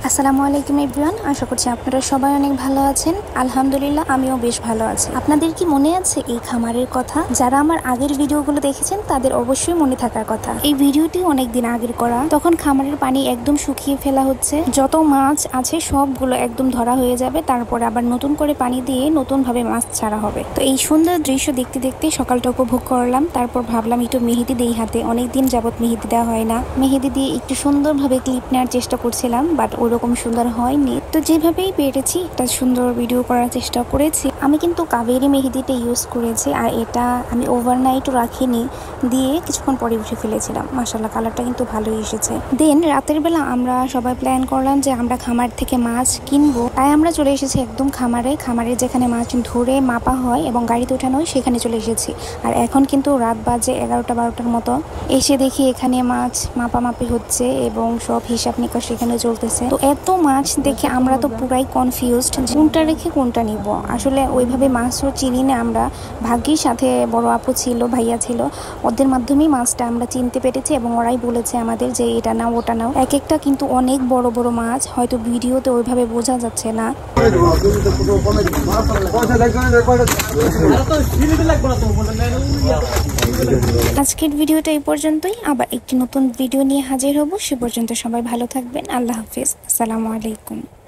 আসসালামু আলাইকুম এভরিওয়ান, আশা করছি আপনারা সবাই অনেক ভালো আছেন। আলহামদুলিল্লাহ আমিও বেশ ভালো আছি। আপনাদের কি মনে আছে এই খামারের কথা? যারা আমার আগের ভিডিওগুলো দেখেছেন তাদের অবশ্যই মনে থাকার কথা। এই ভিডিওটি অনেকদিন আগের করা, তখন খামারের পানি একদম শুকিয়ে ফেলা হচ্ছে, যত মাছ আছে সবগুলো একদম ধরা হয়ে যাবে, তারপরে আবার নতুন করে পানি দিয়ে নতুন ভাবে মাছ ছাড়া হবে। তো এই সুন্দর দৃশ্য দেখতে দেখতে সকালটা উপভোগ করলাম। তারপর ভাবলাম একটু মেহেদি দেই হাতে, অনেকদিন যাবত মেহেদি দেওয়া হয় না। মেহেদি দিয়ে একটু সুন্দরভাবে ক্লিপ নেওয়ার চেষ্টা করছিলাম, বাট ওরকম সুন্দর হয়নি। তো যেভাবেই পেরেছি একটা সুন্দর ভিডিও করার চেষ্টা করেছি। আমি কিন্তু কাবেরি মেহেদিটা ইউজ করেছি, আর এটা আমি ওভারনাইটও রাখিনি, দিয়ে কিছুক্ষণ পরে উঠে ফেলেছিলাম। মাশাআল্লাহ কালারটা কিন্তু ভালোই এসেছে। দেন রাতের বেলা আমরা সবাই প্ল্যান করলাম যে আমরা খামার থেকে মাছ কিনবো, তাই আমরা চলে এসেছি একদম খামারে যেখানে মাছ ধরে মাপা হয় এবং গাড়িতে ওঠানো হয় সেখানে চলে এসেছি। আর এখন কিন্তু রাত বাজে 11টা-12টার মতো। এসে দেখি এখানে মাছ মাপামাপি হচ্ছে এবং সব হিসাব নিকাশ সেখানে চলতেছে। তো এত মাছ দেখে আমরা তো পুরাই কনফিউজড, কোনটা রেখে কোনটা নিব। আসলে ওইভাবে মাছও চিনি না আমরা, ভাগ্যের সাথে বড় আপু ছিল, ভাইয়া ছিল, ওদের মাধ্যমেই মাছটা আমরা চিনতে পেরেছি এবং ওরাই বলেছে আমাদের যে এটা নাও ওটা নাও। এক একটা কিন্তু অনেক বড় বড় মাছ, হয়তো ভিডিওতে ওইভাবে বোঝা যাচ্ছে না। আজকের ভিডিওটা এই পর্যন্তই, আবার একটি নতুন ভিডিও নিয়ে হাজির হব। সে পর্যন্ত সবাই ভালো থাকবেন। আল্লাহ হাফিজ, আসসালামু আলাইকুম।